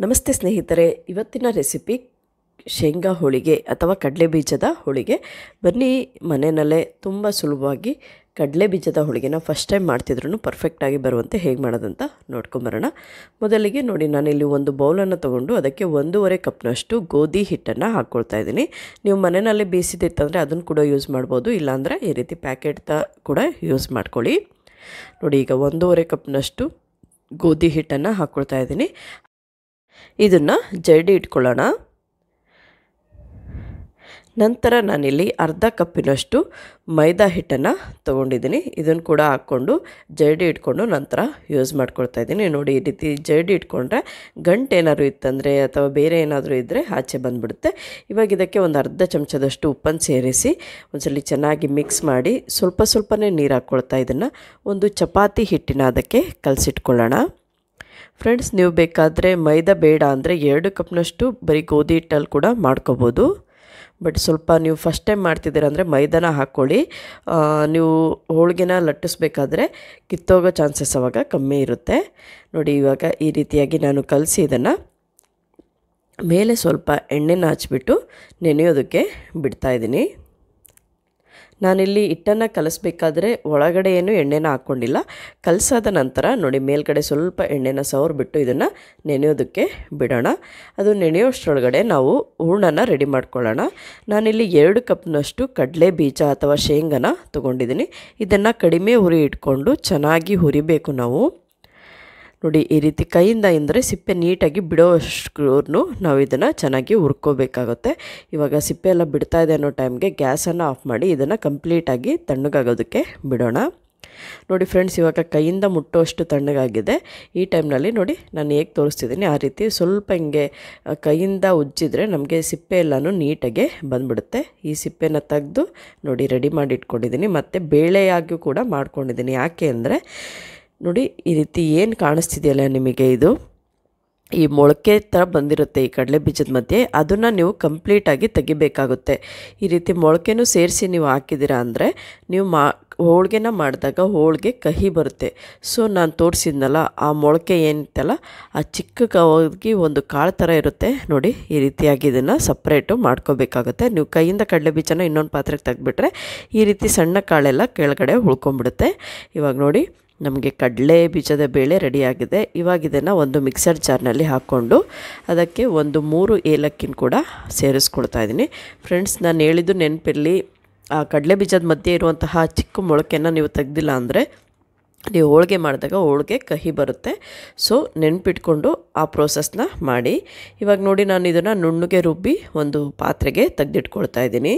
ನಮಸ್ತೆ ಸ್ನೇಹಿತರೆ, ಇವತ್ತಿನ ರೆಸಿಪಿ ಶೇಂಗಾ ಹೋಳಿಗೆ ಅಥವಾ ಕಡಲೆ ಬೀಜದ ಹೋಳಿಗೆ. ಬನ್ನಿ, ಮನೆಯಲ್ಲೇ ತುಂಬ ಸುಲಭವಾಗಿ ಕಡಲೆ ಬೀಜದ ಹೋಳಿಗೆನ ಫಸ್ಟ್ ಟೈಮ್ ಮಾಡ್ತಿದ್ರು ಪರ್ಫೆಕ್ಟಾಗಿ ಬರುವಂತೆ ಹೇಗೆ ಮಾಡೋದಂತ ನೋಡ್ಕೊಂಬರೋಣ. ಮೊದಲಿಗೆ ನೋಡಿ, ನಾನಿಲ್ಲಿ ಒಂದು ಬೌಲನ್ನು ತೊಗೊಂಡು ಅದಕ್ಕೆ 1.5 ಕಪ್ನಷ್ಟು ಗೋಧಿ ಹಿಟ್ಟನ್ನು ಹಾಕ್ಕೊಳ್ತಾ ಇದ್ದೀನಿ. ನೀವು ಮನೆಯಲ್ಲೇ ಬೇಯಿಸಿದಿತ್ತಂದರೆ ಅದನ್ನು ಕೂಡ ಯೂಸ್ ಮಾಡ್ಬೋದು, ಇಲ್ಲಾಂದರೆ ಈ ರೀತಿ ಪ್ಯಾಕೆಟ್ ಕೂಡ ಯೂಸ್ ಮಾಡ್ಕೊಳ್ಳಿ. ನೋಡಿ, ಈಗ 1.5 ಕಪ್ನಷ್ಟು ಗೋಧಿ ಹಿಟ್ಟನ್ನು ಹಾಕ್ಕೊಳ್ತಾ ಇದ್ದೀನಿ. ಇದನ್ನು ಜರಡಿ ಇಟ್ಕೊಳ್ಳೋಣ. ನಂತರ ನಾನಿಲ್ಲಿ ಅರ್ಧ ಕಪ್ಪಿನಷ್ಟು ಮೈದಾ ಹಿಟ್ಟನ್ನು ತೊಗೊಂಡಿದ್ದೀನಿ. ಇದನ್ನು ಕೂಡ ಹಾಕ್ಕೊಂಡು ಜರಡಿ ಇಟ್ಕೊಂಡು ನಂತರ ಯೂಸ್ ಮಾಡ್ಕೊಳ್ತಾ ಇದ್ದೀನಿ. ನೋಡಿ, ಈ ರೀತಿ ಜರಡಿ ಇಟ್ಕೊಂಡ್ರೆ ಗಂಟು ಏನಾದರೂ ಇತ್ತಂದರೆ ಅಥವಾ ಬೇರೆ ಏನಾದರೂ ಇದ್ದರೆ ಆಚೆ ಬಂದುಬಿಡುತ್ತೆ. ಇವಾಗ ಇದಕ್ಕೆ ಒಂದು ಅರ್ಧ ಚಮಚದಷ್ಟು ಉಪ್ಪನ್ನು ಸೇರಿಸಿ ಒಂದ್ಸಲಿ ಚೆನ್ನಾಗಿ ಮಿಕ್ಸ್ ಮಾಡಿ ಸ್ವಲ್ಪನೇ ನೀರು ಹಾಕ್ಕೊಳ್ತಾ ಇದನ್ನು ಒಂದು ಚಪಾತಿ ಹಿಟ್ಟಿನ ಅದಕ್ಕೆ ಕಲಸಿಟ್ಕೊಳ್ಳೋಣ. ಫ್ರೆಂಡ್ಸ್, ನೀವು ಬೇಕಾದರೆ ಮೈದಾ ಬೇಡ ಅಂದರೆ 2 ಕಪ್ನಷ್ಟು ಬರೀ ಗೋಧಿ ಹಿಟ್ಟಲ್ಲಿ ಕೂಡ ಮಾಡ್ಕೋಬೋದು. ಬಟ್ ಸ್ವಲ್ಪ ನೀವು ಫಸ್ಟ್ ಟೈಮ್ ಮಾಡ್ತಿದ್ದೀರ ಅಂದರೆ ಮೈದಾನ ಹಾಕ್ಕೊಳ್ಳಿ. ನೀವು ಹೋಳಿಗೆನ ಲಟ್ಟಿಸ್ಬೇಕಾದ್ರೆ ಕಿತ್ತೋಗೋ ಚಾನ್ಸಸ್ ಅವಾಗ ಕಮ್ಮಿ ಇರುತ್ತೆ. ನೋಡಿ, ಇವಾಗ ಈ ರೀತಿಯಾಗಿ ನಾನು ಕಲಸಿ ಇದನ್ನು ಮೇಲೆ ಸ್ವಲ್ಪ ಎಣ್ಣೆನ ಹಚ್ಬಿಟ್ಟು ನೆನೆಯೋದಕ್ಕೆ ಬಿಡ್ತಾಯಿದ್ದೀನಿ. ನಾನಿಲ್ಲಿ ಹಿಟ್ಟನ್ನು ಕಲಿಸ್ಬೇಕಾದ್ರೆ ಒಳಗಡೆ ಏನು ಎಣ್ಣೆನ ಹಾಕ್ಕೊಂಡಿಲ್ಲ. ಕಲಸಾದ ನಂತರ ನೋಡಿ, ಮೇಲ್ಗಡೆ ಸ್ವಲ್ಪ ಎಣ್ಣೆನ ಸವರ್ಬಿಟ್ಟು ಇದನ್ನು ನೆನೆಯೋದಕ್ಕೆ ಬಿಡೋಣ. ಅದು ನೆನೆಯೋಷ್ಟರೊಳಗಡೆ ನಾವು ಹೂರಣನ ರೆಡಿ ಮಾಡ್ಕೊಳ್ಳೋಣ. ನಾನಿಲ್ಲಿ 2 ಕಪ್ನಷ್ಟು ಕಡಲೆ ಬೀಜ ಅಥವಾ ಶೇಂಗಾನ ತೊಗೊಂಡಿದ್ದೀನಿ. ಇದನ್ನು ಕಡಿಮೆ ಉರಿ ಇಟ್ಕೊಂಡು ಚೆನ್ನಾಗಿ ಹುರಿಬೇಕು ನಾವು. ನೋಡಿ, ಈ ರೀತಿ ಕೈಯಿಂದ ಅಂದರೆ ಸಿಪ್ಪೆ ನೀಟಾಗಿ ಬಿಡೋಷ್ಟು ನಾವು ಇದನ್ನು ಚೆನ್ನಾಗಿ ಹುರ್ಕೋಬೇಕಾಗುತ್ತೆ. ಇವಾಗ ಸಿಪ್ಪೆ ಎಲ್ಲ ಬಿಡ್ತಾ ಇದೆ ಅನ್ನೋ ಟೈಮ್ಗೆ ಗ್ಯಾಸನ್ನು ಆಫ್ ಮಾಡಿ ಇದನ್ನು ಕಂಪ್ಲೀಟಾಗಿ ತಣ್ಣಗಾಗೋದಕ್ಕೆ ಬಿಡೋಣ. ನೋಡಿ ಫ್ರೆಂಡ್ಸ್, ಇವಾಗ ಕೈಯಿಂದ ಮುಟ್ಟೋಷ್ಟು ತಣ್ಣಗಾಗಿದೆ. ಈ ಟೈಮ್ನಲ್ಲಿ ನೋಡಿ, ನಾನು ಹೇಗೆ ತೋರಿಸ್ತಿದ್ದೀನಿ ಆ ರೀತಿ ಸ್ವಲ್ಪ ಹಿಂಗೆ ಕೈಯಿಂದ ಉಜ್ಜಿದ್ರೆ ನಮಗೆ ಸಿಪ್ಪೆ ಎಲ್ಲನೂ ನೀಟಾಗೆ ಬಂದುಬಿಡುತ್ತೆ. ಈ ಸಿಪ್ಪೆನ ತೆಗೆದು ನೋಡಿ ರೆಡಿ ಮಾಡಿ ಇಟ್ಕೊಂಡಿದ್ದೀನಿ. ಮತ್ತು ಬೇಳೆಯಾಗಿಯೂ ಕೂಡ ಮಾಡ್ಕೊಂಡಿದ್ದೀನಿ. ಯಾಕೆ ಅಂದರೆ ನೋಡಿ, ಈ ರೀತಿ ಏನು ಕಾಣಿಸ್ತಿದೆಯಲ್ಲ ನಿಮಗೆ, ಇದು ಈ ಮೊಳಕೆ ಥರ ಬಂದಿರುತ್ತೆ ಈ ಕಡಲೆ ಬೀಜದ ಮಧ್ಯೆ. ಅದನ್ನು ನೀವು ಕಂಪ್ಲೀಟಾಗಿ ತೆಗಿಬೇಕಾಗುತ್ತೆ. ಈ ರೀತಿ ಮೊಳಕೆನೂ ಸೇರಿಸಿ ನೀವು ಹಾಕಿದ್ದೀರಾ ಅಂದರೆ ನೀವು ಹೋಳಿಗೆನ ಮಾಡಿದಾಗ ಹೋಳಿಗೆ ಕಹಿ ಬರುತ್ತೆ. ಸೊ ನಾನು ತೋರಿಸಿದ್ನಲ್ಲ ಆ ಮೊಳಕೆ ಏನಿತ್ತಲ್ಲ ಆ ಚಿಕ್ಕದಾಗಿ ಒಂದು ಕಾಳು ಥರ ಇರುತ್ತೆ. ನೋಡಿ, ಈ ರೀತಿಯಾಗಿ ಇದನ್ನು ಸಪ್ರೇಟು ಮಾಡ್ಕೋಬೇಕಾಗುತ್ತೆ. ನೀವು ಕೈಯಿಂದ ಕಡಲೆ ಬೀಜನ ಇನ್ನೊಂದು ಪಾತ್ರೆಗೆ ತೆಗೆದುಬಿಟ್ರೆ ಈ ರೀತಿ ಸಣ್ಣ ಕಾಳೆಲ್ಲ ಕೆಳಗಡೆ ಉಳ್ಕೊಂಬಿಡುತ್ತೆ. ಇವಾಗ ನೋಡಿ, ನಮಗೆ ಕಡಲೆ ಬೀಜದ ಬೇಳೆ ರೆಡಿಯಾಗಿದೆ. ಇವಾಗ ಇದನ್ನು ಒಂದು ಮಿಕ್ಸರ್ ಜಾರ್ನಲ್ಲಿ ಹಾಕ್ಕೊಂಡು ಅದಕ್ಕೆ ಒಂದು 3 ಏಲಕ್ಕಿನ ಕೂಡ ಸೇರಿಸ್ಕೊಳ್ತಾ ಇದ್ದೀನಿ. ಫ್ರೆಂಡ್ಸ್, ನಾನು ಹೇಳಿದ್ದು ನೆನಪಿರಲಿ, ಆ ಕಡಲೆ ಬೀಜದ ಮಧ್ಯೆ ಇರುವಂತಹ ಚಿಕ್ಕ ಮೊಳಕೆಯನ್ನು ನೀವು ತೆಗೆದಿಲ್ಲ ಅಂದರೆ ನೀವು ಹೋಳಿಗೆ ಮಾಡಿದಾಗ ಹೋಳಿಗೆ ಕಹಿ ಬರುತ್ತೆ. ಸೊ ನೆನಪಿಟ್ಕೊಂಡು ಆ ಪ್ರೋಸೆಸ್ನ ಮಾಡಿ. ಇವಾಗ ನೋಡಿ, ನಾನು ಇದನ್ನು ನುಣ್ಣಗೆ ರುಬ್ಬಿ ಒಂದು ಪಾತ್ರೆಗೆ ತೆಗೆದಿಟ್ಕೊಳ್ತಾ ಇದ್ದೀನಿ.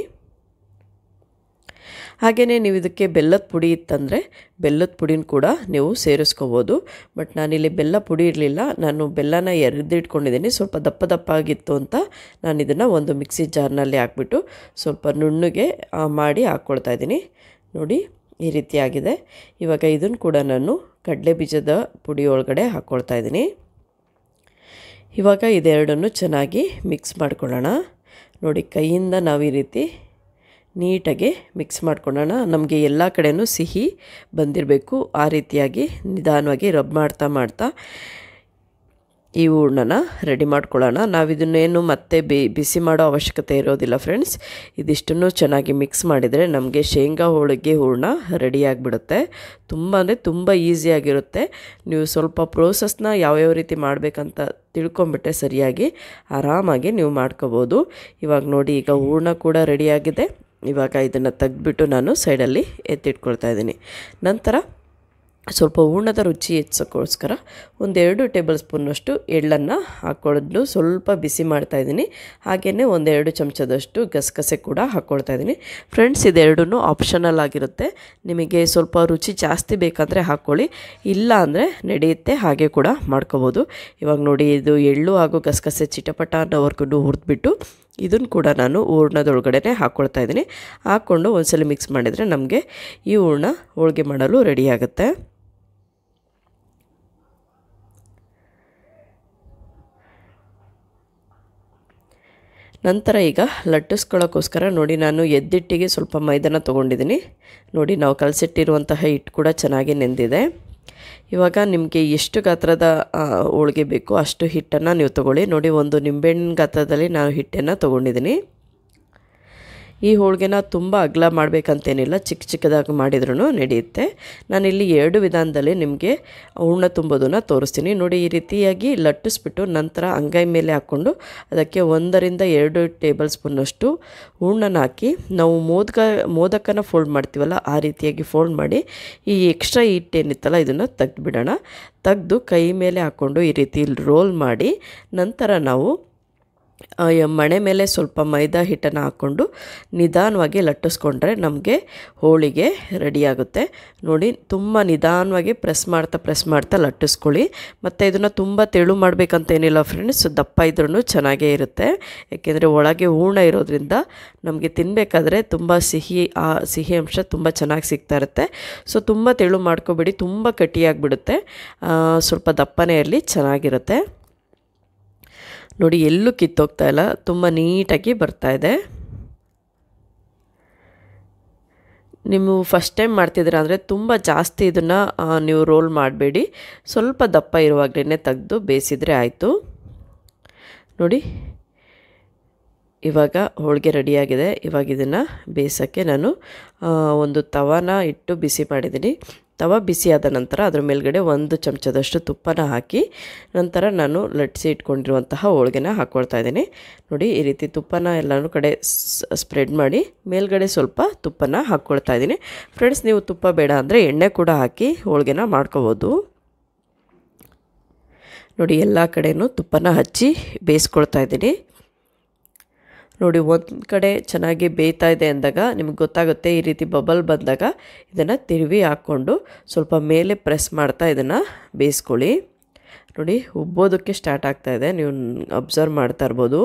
ಹಾಗೆಯೇ ನೀವು ಇದಕ್ಕೆ ಬೆಲ್ಲದ ಪುಡಿ ಇತ್ತಂದರೆ ಬೆಲ್ಲದ ಪುಡಿನ ಕೂಡ ನೀವು ಸೇರಿಸ್ಕೋಬೋದು. ಬಟ್ ನಾನಿಲ್ಲಿ ಬೆಲ್ಲ ಪುಡಿ ಇರಲಿಲ್ಲ, ನಾನು ಬೆಲ್ಲನ ಎರೆದಿಟ್ಕೊಂಡಿದ್ದೀನಿ. ಸ್ವಲ್ಪ ದಪ್ಪ ಆಗಿತ್ತು ಅಂತ ನಾನು ಇದನ್ನು ಒಂದು ಮಿಕ್ಸಿ ಜಾರ್ನಲ್ಲಿ ಹಾಕ್ಬಿಟ್ಟು ಸ್ವಲ್ಪ ನುಣ್ಣಗೆ ಮಾಡಿ ಹಾಕ್ಕೊಳ್ತಾ ಇದ್ದೀನಿ. ನೋಡಿ, ಈ ರೀತಿ ಆಗಿದೆ. ಇವಾಗ ಇದನ್ನು ಕೂಡ ನಾನು ಕಡಲೆ ಬೀಜದ ಪುಡಿ ಒಳಗಡೆ ಹಾಕ್ಕೊಳ್ತಾ ಇದ್ದೀನಿ. ಇವಾಗ ಇದೆರಡನ್ನು ಚೆನ್ನಾಗಿ ಮಿಕ್ಸ್ ಮಾಡ್ಕೊಳ್ಳೋಣ. ನೋಡಿ, ಕೈಯಿಂದ ನಾವು ಈ ರೀತಿ ನೀಟಾಗಿ ಮಿಕ್ಸ್ ಮಾಡ್ಕೊಳ್ಳೋಣ. ನಮಗೆ ಎಲ್ಲ ಕಡೆಯೂ ಸಿಹಿ ಬಂದಿರಬೇಕು. ಆ ರೀತಿಯಾಗಿ ನಿಧಾನವಾಗಿ ರಬ್ ಮಾಡ್ತಾ ಈ ಹೂರಣನ ರೆಡಿ ಮಾಡ್ಕೊಳ್ಳೋಣ. ನಾವು ಇದನ್ನೇನು ಮತ್ತೆ ಬಿಸಿ ಮಾಡೋ ಅವಶ್ಯಕತೆ ಇರೋದಿಲ್ಲ ಫ್ರೆಂಡ್ಸ್. ಇದಿಷ್ಟನ್ನು ಚೆನ್ನಾಗಿ ಮಿಕ್ಸ್ ಮಾಡಿದರೆ ನಮಗೆ ಶೇಂಗಾ ಹೋಳಿಗೆ ಹೂರಣ ರೆಡಿಯಾಗಿಬಿಡುತ್ತೆ. ತುಂಬ ಈಸಿಯಾಗಿರುತ್ತೆ. ನೀವು ಸ್ವಲ್ಪ ಪ್ರೋಸೆಸ್ನ ಯಾವ್ಯಾವ ರೀತಿ ಮಾಡಬೇಕಂತ ತಿಳ್ಕೊಂಬಿಟ್ರೆ ಸರಿಯಾಗಿ ಆರಾಮಾಗಿ ನೀವು ಮಾಡ್ಕೋಬೋದು. ಇವಾಗ ನೋಡಿ, ಈಗ ಹೂರಣ ಕೂಡ ರೆಡಿಯಾಗಿದೆ. ಇವಾಗ ಇದನ್ನು ತೆಗೆದ್ಬಿಟ್ಟು ನಾನು ಸೈಡಲ್ಲಿ ಎತ್ತಿಟ್ಕೊಳ್ತಾ ಇದ್ದೀನಿ. ನಂತರ ಸ್ವಲ್ಪ ಹೂರಣದ ರುಚಿ ಹೆಚ್ಚೋಕ್ಕೋಸ್ಕರ 1-2 ಟೇಬಲ್ ಸ್ಪೂನ್ನಷ್ಟು ಎಳ್ಳನ್ನು ಹಾಕ್ಕೊಂಡು ಸ್ವಲ್ಪ ಬಿಸಿ ಮಾಡ್ತಾಯಿದ್ದೀನಿ. ಹಾಗೆಯೇ 1-2 ಚಮಚದಷ್ಟು ಗಸಗಸೆ ಕೂಡ ಹಾಕ್ಕೊಳ್ತಾ ಇದ್ದೀನಿ. ಫ್ರೆಂಡ್ಸ್, ಇದೆರಡೂ ಆಪ್ಷನಲ್ ಆಗಿರುತ್ತೆ. ನಿಮಗೆ ಸ್ವಲ್ಪ ರುಚಿ ಜಾಸ್ತಿ ಬೇಕಂದರೆ ಹಾಕ್ಕೊಳ್ಳಿ, ಇಲ್ಲ ಅಂದರೆ ನಡೆಯುತ್ತೆ, ಹಾಗೆ ಕೂಡ ಮಾಡ್ಕೋಬೋದು. ಇವಾಗ ನೋಡಿ, ಇದು ಎಳ್ಳು ಹಾಗೂ ಗಸಗಸೆ ಚಿಟಪಟ ಅನ್ನೋವರೆಗೂ ಹುರಿದ್ಬಿಟ್ಟು ಇದನ್ನು ಕೂಡ ನಾನು ಹೂರಣದೊಳಗಡೆ ಹಾಕ್ಕೊಳ್ತಾ ಇದ್ದೀನಿ. ಹಾಕ್ಕೊಂಡು ಒಂದ್ಸಲ ಮಿಕ್ಸ್ ಮಾಡಿದರೆ ನಮಗೆ ಈ ಹೂರಣ ಹೋಳಿಗೆ ಮಾಡಲು ರೆಡಿಯಾಗುತ್ತೆ. ನಂತರ ಈಗ ಲಟ್ಟಿಸ್ಕೊಳ್ಳೋಕ್ಕೋಸ್ಕರ ನೋಡಿ, ನಾನು ಎದ್ದಿಟ್ಟಿಗೆ ಸ್ವಲ್ಪ ಮೈದಾನ ತೊಗೊಂಡಿದ್ದೀನಿ. ನೋಡಿ, ನಾವು ಕಲಸಿಟ್ಟಿರುವಂತಹ ಹಿಟ್ಟು ಕೂಡ ಚೆನ್ನಾಗಿ ನೆಂದಿದೆ. ಇವಾಗ ನಿಮಗೆ ಎಷ್ಟು ಗಾತ್ರದ ಹೋಳಿಗೆ ಬೇಕೋ ಅಷ್ಟು ಹಿಟ್ಟನ್ನು ನೀವು ತೊಗೊಳ್ಳಿ. ನೋಡಿ, ಒಂದು ನಿಂಬೆಹಣ್ಣಿನ ಗಾತ್ರದಲ್ಲಿ ನಾನು ಹಿಟ್ಟನ್ನು ತೊಗೊಂಡಿದ್ದೀನಿ. ಈ ಹೋಳಿಗೆನ ತುಂಬ ಅಗಲ ಮಾಡಬೇಕಂತೇನಿಲ್ಲ, ಚಿಕ್ಕ ಚಿಕ್ಕದಾಗಿ ಮಾಡಿದ್ರೂ ನಡೆಯುತ್ತೆ. ನಾನಿಲ್ಲಿ 2 ವಿಧಾನದಲ್ಲಿ ನಿಮಗೆ ಹೂರಣ ತುಂಬೋದನ್ನು ತೋರಿಸ್ತೀನಿ. ನೋಡಿ, ಈ ರೀತಿಯಾಗಿ ಲಟ್ಟಿಸ್ಬಿಟ್ಟು ನಂತರ ಅಂಗೈ ಮೇಲೆ ಹಾಕ್ಕೊಂಡು ಅದಕ್ಕೆ 1 ರಿಂದ 2 ಟೇಬಲ್ ಸ್ಪೂನಷ್ಟು ಹೂರಣನ ಹಾಕಿ ನಾವು ಮೋದಕನ ಫೋಲ್ಡ್ ಮಾಡ್ತೀವಲ್ಲ ಆ ರೀತಿಯಾಗಿ ಫೋಲ್ಡ್ ಮಾಡಿ ಈ ಎಕ್ಸ್ಟ್ರಾ ಹಿಟ್ಟೇನಿತ್ತಲ್ಲ ಇದನ್ನು ತೆಗೆದುಬಿಡೋಣ. ತೆಗೆದು ಕೈ ಮೇಲೆ ಹಾಕ್ಕೊಂಡು ಈ ರೀತಿ ರೋಲ್ ಮಾಡಿ ನಂತರ ನಾವು ಮಣೆ ಮೇಲೆ ಸ್ವಲ್ಪ ಮೈದಾ ಹಿಟ್ಟನ್ನು ಹಾಕ್ಕೊಂಡು ನಿಧಾನವಾಗಿ ಲಟ್ಟಿಸ್ಕೊಂಡ್ರೆ ನಮಗೆ ಹೋಳಿಗೆ ರೆಡಿಯಾಗುತ್ತೆ. ನೋಡಿ, ತುಂಬ ನಿಧಾನವಾಗಿ ಪ್ರೆಸ್ ಮಾಡ್ತಾ ಲಟ್ಟಿಸ್ಕೊಳ್ಳಿ. ಮತ್ತು ಇದನ್ನು ತುಂಬ ತೆಳು ಮಾಡಬೇಕಂತೇನಿಲ್ಲ ಫ್ರೆಂಡ್ಸ್, ದಪ್ಪ ಇದ್ರೂ ಚೆನ್ನಾಗೇ ಇರುತ್ತೆ. ಯಾಕೆಂದರೆ ಒಳಗೆ ಹೂರಣ ಇರೋದ್ರಿಂದ ನಮಗೆ ತಿನ್ನಬೇಕಾದ್ರೆ ತುಂಬ ಸಿಹಿ ಅಂಶ ತುಂಬ ಚೆನ್ನಾಗಿ ಸಿಗ್ತಾ ಇರುತ್ತೆ. ಸೊ ತುಂಬ ತೆಳು ಮಾಡ್ಕೊಬೇಡಿ, ತುಂಬ ಗಟ್ಟಿಯಾಗಿಬಿಡುತ್ತೆ. ಸ್ವಲ್ಪ ದಪ್ಪನೇ ಇರಲಿ, ಚೆನ್ನಾಗಿರುತ್ತೆ. ನೋಡಿ, ಎಲ್ಲೂ ಕಿತ್ತೋಗ್ತಾ ಇಲ್ಲ, ತುಂಬ ನೀಟಾಗಿ ಬರ್ತಾಯಿದೆ. ನೀವು ಫಸ್ಟ್ ಟೈಮ್ ಮಾಡ್ತಿದ್ದೀರಾ ಅಂದರೆ ತುಂಬ ಜಾಸ್ತಿ ಇದನ್ನು ನೀವು ರೋಲ್ ಮಾಡಬೇಡಿ, ಸ್ವಲ್ಪ ದಪ್ಪ ಇರುವಾಗಲೇ ತೆಗೆದು ಬೇಯಿಸಿದರೆ ಆಯಿತು. ನೋಡಿ, ಇವಾಗ ಹೋಳಿಗೆ ರೆಡಿಯಾಗಿದೆ. ಇವಾಗ ಇದನ್ನು ಬೇಯಿಸೋಕ್ಕೆ ನಾನು ಒಂದು ತವಾನ ಇಟ್ಟು ಬಿಸಿ ಮಾಡಿದ್ದೀನಿ. ತವ ಬಿಸಿಯಾದ ನಂತರ ಅದರ ಮೇಲ್ಗಡೆ 1 ಚಮಚದಷ್ಟು ತುಪ್ಪನ ಹಾಕಿ ನಂತರ ನಾನು ಲಟ್ಟಿಸಿ ಇಟ್ಕೊಂಡಿರುವಂತಹ ಹೋಳಿಗೆನ ಹಾಕ್ಕೊಳ್ತಾ ಇದ್ದೀನಿ. ನೋಡಿ, ಈ ರೀತಿ ತುಪ್ಪನ ಎಲ್ಲನೂ ಕಡೆ ಸ್ಪ್ರೆಡ್ ಮಾಡಿ ಮೇಲ್ಗಡೆ ಸ್ವಲ್ಪ ತುಪ್ಪನ ಹಾಕ್ಕೊಳ್ತಾ ಇದ್ದೀನಿ. ಫ್ರೆಂಡ್ಸ್, ನೀವು ತುಪ್ಪ ಬೇಡ ಅಂದರೆ ಎಣ್ಣೆ ಕೂಡ ಹಾಕಿ ಹೋಳಿಗೆನ ಮಾಡ್ಕೋಬೋದು. ನೋಡಿ, ಎಲ್ಲ ಕಡೆಯೂ ತುಪ್ಪನ ಹಚ್ಚಿ ಬೇಯಿಸ್ಕೊಳ್ತಾ ಇದ್ದೀನಿ. ನೋಡಿ, ಒಂದು ಕಡೆ ಚೆನ್ನಾಗಿ ಬೇಯ್ತಾ ಇದೆ ಅಂದಾಗ ನಿಮಗೆ ಗೊತ್ತಾಗುತ್ತೆ. ಈ ರೀತಿ ಬಬಲ್ ಬಂದಾಗ ಇದನ್ನು ತಿರುವಿ ಹಾಕ್ಕೊಂಡು ಸ್ವಲ್ಪ ಮೇಲೆ ಪ್ರೆಸ್ ಮಾಡ್ತಾ ಇದನ್ನು ಬೇಯಿಸ್ಕೊಳ್ಳಿ. ನೋಡಿ, ಉಬ್ಬೋದಕ್ಕೆ ಸ್ಟಾರ್ಟ್ ಆಗ್ತಾಯಿದೆ, ನೀವು ಅಬ್ಸರ್ವ್ ಮಾಡ್ತಾ ಇರ್ಬೋದು.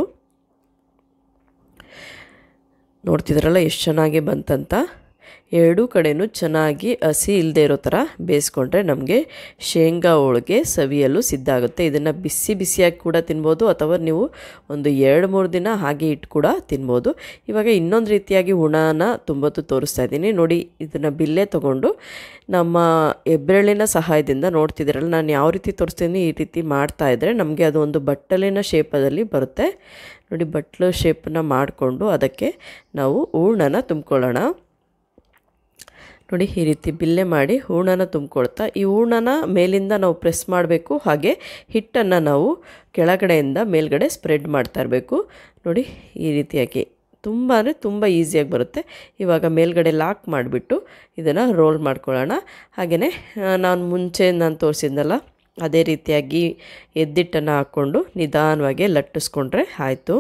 ನೋಡ್ತಿದ್ರಲ್ಲ ಎಷ್ಟು ಚೆನ್ನಾಗಿ ಬಂತಂತ. 2 ಕಡೆಯೂ ಚೆನ್ನಾಗಿ ಹಸಿ ಇಲ್ಲದೆ ಇರೋ ಥರ ಬೇಯಿಸ್ಕೊಂಡ್ರೆ ನಮಗೆ ಶೇಂಗಾ ಹೋಳಿಗೆ ಸವಿಯಲು ಸಿದ್ಧ ಆಗುತ್ತೆ. ಇದನ್ನು ಬಿಸಿಯಾಗಿ ಕೂಡ ತಿನ್ಬೋದು ಅಥವಾ ನೀವು ಒಂದು 2-3 ದಿನ ಹಾಗೆ ಇಟ್ಟು ಕೂಡ ತಿನ್ಬೋದು. ಇವಾಗ ಇನ್ನೊಂದು ರೀತಿಯಾಗಿ ಹೂರಣನ ತುಂಬೋದು ತೋರಿಸ್ತಾ ಇದ್ದೀನಿ. ನೋಡಿ, ಇದನ್ನು ಬಿಲ್ಲೆ ತೊಗೊಂಡು ನಮ್ಮ ಹೆಬ್ಬೆರಳಿನ ಸಹಾಯದಿಂದ ನೋಡ್ತಿದ್ದೀರಲ್ಲ ನಾನು ಯಾವ ರೀತಿ ತೋರಿಸ್ತೀನಿ ಈ ರೀತಿ ಮಾಡ್ತಾಯಿದ್ರೆ ನಮಗೆ ಅದು ಒಂದು ಬಟ್ಟಲಿನ ಶೇಪದಲ್ಲಿ ಬರುತ್ತೆ. ನೋಡಿ, ಬಟ್ಲು ಶೇಪನ್ನ ಮಾಡಿಕೊಂಡು ಅದಕ್ಕೆ ನಾವು ಹೂರಣನ ತುಂಬ್ಕೊಳ್ಳೋಣ. ನೋಡಿ, ಈ ರೀತಿ ಬಿಲ್ಲೆ ಮಾಡಿ ಹೂರಣನ ತುಂಬ್ಕೊಳ್ತಾ ಈ ಹೂರಣನ ಮೇಲಿಂದ ನಾವು ಪ್ರೆಸ್ ಮಾಡಬೇಕು, ಹಾಗೆ ಹಿಟ್ಟನ್ನು ನಾವು ಕೆಳಗಡೆಯಿಂದ ಮೇಲ್ಗಡೆ ಸ್ಪ್ರೆಡ್ ಮಾಡ್ತಾ ಇರಬೇಕು. ನೋಡಿ, ಈ ರೀತಿಯಾಗಿ ತುಂಬ ಅಂದರೆ ತುಂಬ ಈಸಿಯಾಗಿ ಬರುತ್ತೆ. ಇವಾಗ ಮೇಲ್ಗಡೆ ಲಾಕ್ ಮಾಡಿಬಿಟ್ಟು ಇದನ್ನು ರೋಲ್ ಮಾಡ್ಕೊಳ್ಳೋಣ. ಹಾಗೆಯೇ ನಾನು ತೋರಿಸಿದ್ನಲ್ಲ ಅದೇ ರೀತಿಯಾಗಿ ಎದ್ದಿಟ್ಟನ್ನು ಹಾಕ್ಕೊಂಡು ನಿಧಾನವಾಗಿ ಲಟ್ಟಿಸ್ಕೊಂಡ್ರೆ ಆಯಿತು.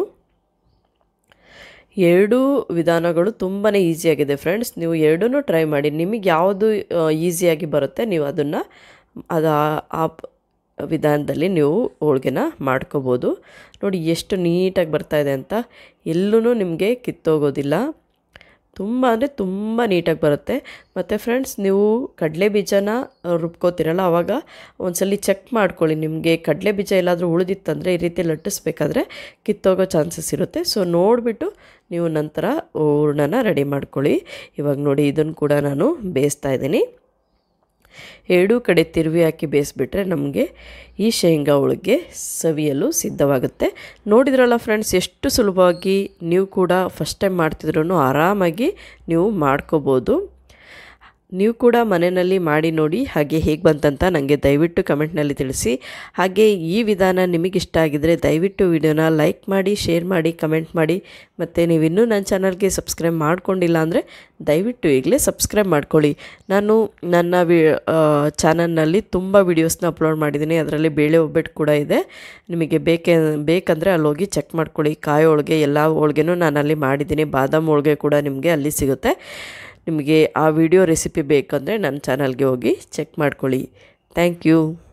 2 ವಿಧಾನಗಳು ತುಂಬಾ ಈಸಿಯಾಗಿದೆ ಫ್ರೆಂಡ್ಸ್. ನೀವು 2 ಟ್ರೈ ಮಾಡಿ. ನಿಮಗೆ ಯಾವುದು ಈಸಿಯಾಗಿ ಬರುತ್ತೆ ನೀವು ಅದನ್ನು ಆ ವಿಧಾನದಲ್ಲಿ ನೀವು ಹೋಳಿಗೆನ ಮಾಡ್ಕೋಬೋದು. ನೋಡಿ, ಎಷ್ಟು ನೀಟಾಗಿ ಬರ್ತಾಯಿದೆ ಅಂತ. ಎಲ್ಲೂ ನಿಮಗೆ ಕಿತ್ತೋಗೋದಿಲ್ಲ. ತುಂಬ ಅಂದರೆ ತುಂಬ ನೀಟಾಗಿ ಬರುತ್ತೆ. ಮತ್ತು ಫ್ರೆಂಡ್ಸ್, ನೀವು ಕಡಲೆ ಬೀಜನ ರುಬ್ಕೋತಿರಲ್ಲ ಆವಾಗ ಒಂದ್ಸಲ ಚೆಕ್ ಮಾಡ್ಕೊಳ್ಳಿ. ನಿಮಗೆ ಕಡಲೆ ಬೀಜ ಎಲ್ಲಾದರೂ ಉಳಿದಿತ್ತಂದರೆ ಈ ರೀತಿ ಲಟ್ಟಿಸ್ಬೇಕಾದ್ರೆ ಕಿತ್ತೋಗೋ ಚಾನ್ಸಸ್ ಇರುತ್ತೆ. ಸೊ ನೋಡಿಬಿಟ್ಟು ನೀವು ನಂತರ ಹೂರಣನ ರೆಡಿ ಮಾಡ್ಕೊಳ್ಳಿ. ಇವಾಗ ನೋಡಿ, ಇದನ್ನು ಕೂಡ ನಾನು ಬೇಯಿಸ್ತಾ ಇದ್ದೀನಿ. 2 ಕಡೆ ತಿರುವಿ ಹಾಕಿ ಬೇಯಿಸ್ಬಿಟ್ರೆ ನಮಗೆ ಈ ಶೇಂಗಾ ಹೋಳಿಗೆ ಸವಿಯಲು ಸಿದ್ಧವಾಗುತ್ತೆ. ನೋಡಿದ್ರಲ್ಲ ಫ್ರೆಂಡ್ಸ್, ಎಷ್ಟು ಸುಲಭವಾಗಿ ನೀವು ಕೂಡ ಫಸ್ಟ್ ಟೈಮ್ ಮಾಡ್ತಿದ್ರೂ ಆರಾಮಾಗಿ ನೀವು ಮಾಡ್ಕೋಬೋದು. ನೀವು ಕೂಡ ಮನೆಯಲ್ಲಿ ಮಾಡಿ ನೋಡಿ, ಹಾಗೆ ಹೇಗೆ ಬಂತಂತ ನನಗೆ ದಯವಿಟ್ಟು ಕಮೆಂಟ್ನಲ್ಲಿ ತಿಳಿಸಿ. ಹಾಗೆ ಈ ವಿಧಾನ ನಿಮಗಿಷ್ಟ ಆಗಿದರೆ ದಯವಿಟ್ಟು ವಿಡಿಯೋನ ಲೈಕ್ ಮಾಡಿ, ಶೇರ್ ಮಾಡಿ, ಕಮೆಂಟ್ ಮಾಡಿ. ಮತ್ತು ನೀವಿನ್ನೂ ನನ್ನ ಚಾನಲ್ಗೆ ಸಬ್ಸ್ಕ್ರೈಬ್ ಮಾಡ್ಕೊಂಡಿಲ್ಲ ಅಂದರೆ ದಯವಿಟ್ಟು ಈಗಲೇ ಸಬ್ಸ್ಕ್ರೈಬ್ ಮಾಡ್ಕೊಳ್ಳಿ. ನಾನು ನನ್ನ ಚಾನಲ್ನಲ್ಲಿ ತುಂಬ ವೀಡಿಯೋಸ್ನ ಅಪ್ಲೋಡ್ ಮಾಡಿದ್ದೀನಿ. ಅದರಲ್ಲಿ ಬೇಳೆ ಒಬ್ಬಟ್ಟು ಕೂಡ ಇದೆ. ನಿಮಗೆ ಬೇಕಂದರೆ ಅಲ್ಲಿ ಹೋಗಿ ಚೆಕ್ ಮಾಡ್ಕೊಳ್ಳಿ. ಕಾಯಿ ಹೋಳಿಗೆ ಎಲ್ಲ ಹೋಳಿಗೆನೂ ನಾನು ಅಲ್ಲಿ ಮಾಡಿದ್ದೀನಿ. ಬಾದಾಮ್ ಹೋಳಿಗೆ ಕೂಡ ನಿಮಗೆ ಅಲ್ಲಿ ಸಿಗುತ್ತೆ. ನಿಮಗೆ ಆ ವಿಡಿಯೋ ರೆಸಿಪಿ ಬೇಕಂದರೆ ನನ್ನ ಚಾನಲ್ಗೆ ಹೋಗಿ ಚೆಕ್ ಮಾಡ್ಕೊಳ್ಳಿ. Thank you.